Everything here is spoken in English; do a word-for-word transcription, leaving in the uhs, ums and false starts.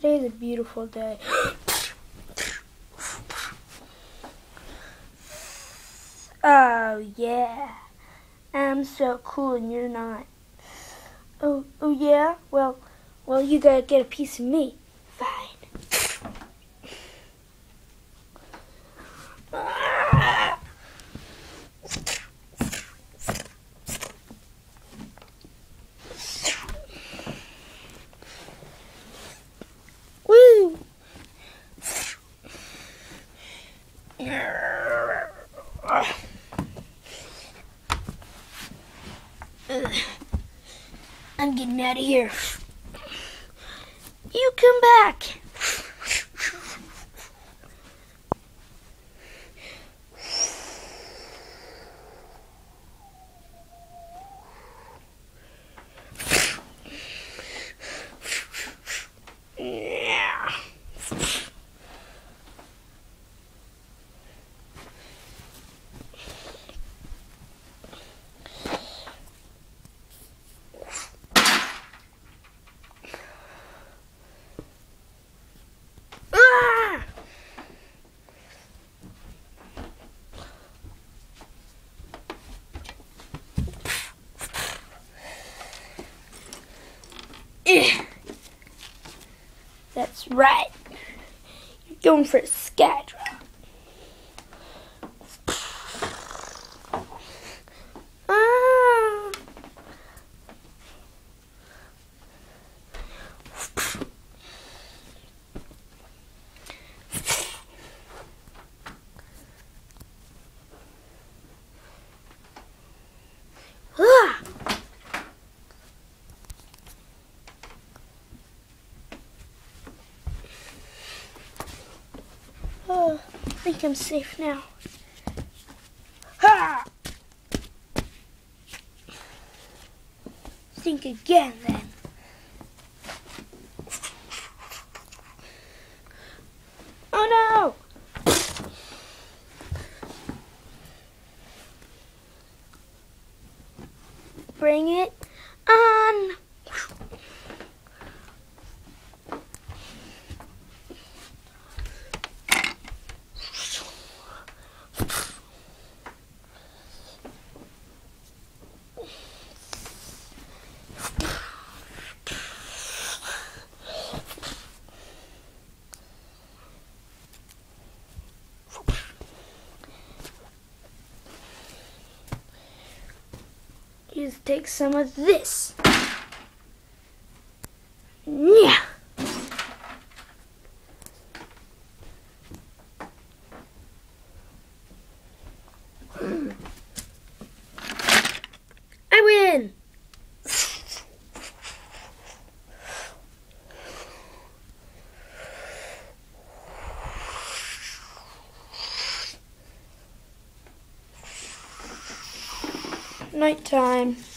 Today's a beautiful day. Oh, yeah. I'm so cool and you're not. Oh, oh yeah? Well, well, you gotta get a piece of me. Fine. Woo! I'm getting out of here. You come back. Yeah. That's right. You're going for a sky drop. Ah. Ah. Oh, I think I'm safe now. Ha! Think again, then. Oh, no! Bring it on. Just take some of this. Yeah. I win. Nighttime.